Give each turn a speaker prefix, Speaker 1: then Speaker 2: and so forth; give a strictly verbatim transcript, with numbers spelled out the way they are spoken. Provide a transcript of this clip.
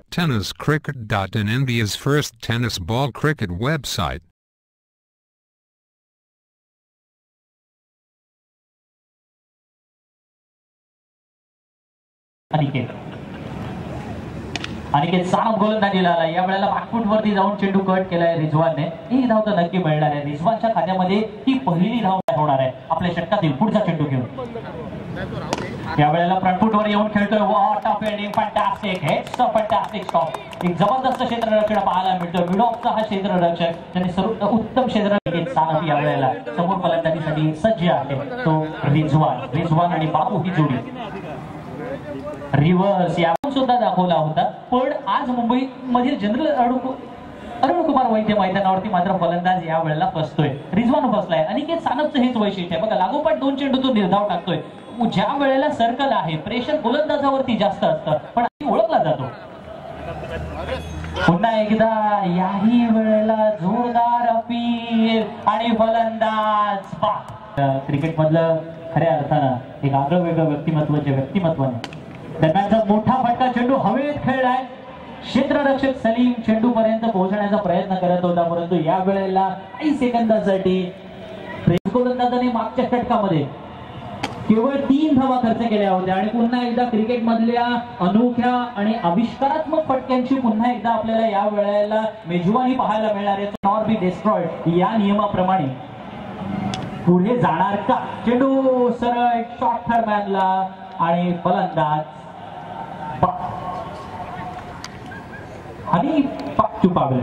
Speaker 1: Tennis Cricket dot in, India's first tennis ball cricket website.
Speaker 2: Aniket Aniket Sanap गोलंदाजीला आला. या वेळेला back foot वरती जाऊन चेंडू कट केलाय रिजवानने. एक धाव तर नक्की मिळणार आहे. रिजवानच्या खात्यामध्ये ही पहिली धाव होणार आहे आपल्या षटकातील. पुढचा चेंडू घेऊन या वेळेला फ्रंट वर येऊन खेळतोय. What a fielding, fantastic hits, a fantastic stop. एक जबरदस्त क्षेत्ररक्षण पाहायला मिळतोय. मिड ऑफचा हा क्षेत्ररक्षक त्यांनी सर्व उत्तम क्षेत्ररक्षक सानप या वेळेला समोर फलंदाजीसाठी सज्ज आहे. तो रिजवान रिजवान आणि बाबू ही जोडी रिव्हर्स या सुद्धा दाखवला होता. पण आज मुंबई मधील जनरल अरुण कुमार वैद्य मैदानावरती मात्र फलंदाज या वेळेला फसतोय. रिजवान फसलाय. अनिकेत सानपचं हेच वैशिष्ट्य आहे बघा. लागोपाठ दोन चेंडू तो निर्धाव टाकतोय. ज्या वेळेला सर्कल आहे प्रेशर गोलंदाजावरती जास्त असतं पण ओळखला जातो. पुन्हा एकदा याही वेळेला जोरदार अपील आणि फलंदाज क्रिकेट मधलं खऱ्या अर्थानं एक आगळं वेगळं व्यक्तिमत्वाच्या व्यक्तिमत्वाने दरम्यानचा मोठा फटका चेंडू हवेत खेळलाय. क्षेत्ररक्षक सलीम चेंडू पर्यंत पोहोचण्याचा प्रयत्न करत होता परंतु या वेळेला काही सेकंदासाठी गोलंदाजाने मागच्या षटकामध्ये केवळ तीन धावा खर्च केल्या होत्या. आणि पुन्हा एकदा क्रिकेट मधल्या अनोख्या आणि आविष्कारात्मक फटक्यांची पुन्हा एकदा आपल्याला या वेळेला मेजवानी पाहायला मिळणार आहे. नॉट बी डिस्ट्रॉयड या नियमाप्रमाणे पुढे जाणार का. चेंडू सरळ शॉर्ट थर्डमॅनला आणि फलंदाज आणि पाक चुपावलाय.